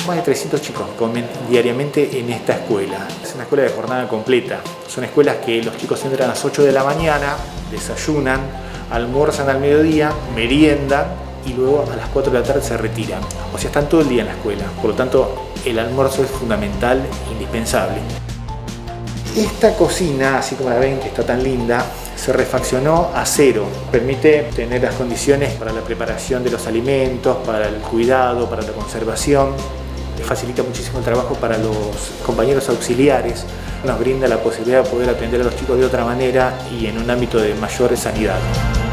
más de 300 chicos comen diariamente en esta escuela. Es una escuela de jornada completa. Son escuelas que los chicos entran a las 8 de la mañana, desayunan, almuerzan al mediodía, meriendan y luego a las 4 de la tarde se retiran. O sea, están todo el día en la escuela. Por lo tanto, el almuerzo es fundamental, indispensable. Esta cocina, así como la ven que está tan linda, se refaccionó a cero. Permite tener las condiciones para la preparación de los alimentos, para el cuidado, para la conservación. Facilita muchísimo el trabajo para los compañeros auxiliares. Nos brinda la posibilidad de poder atender a los chicos de otra manera y en un ámbito de mayor sanidad.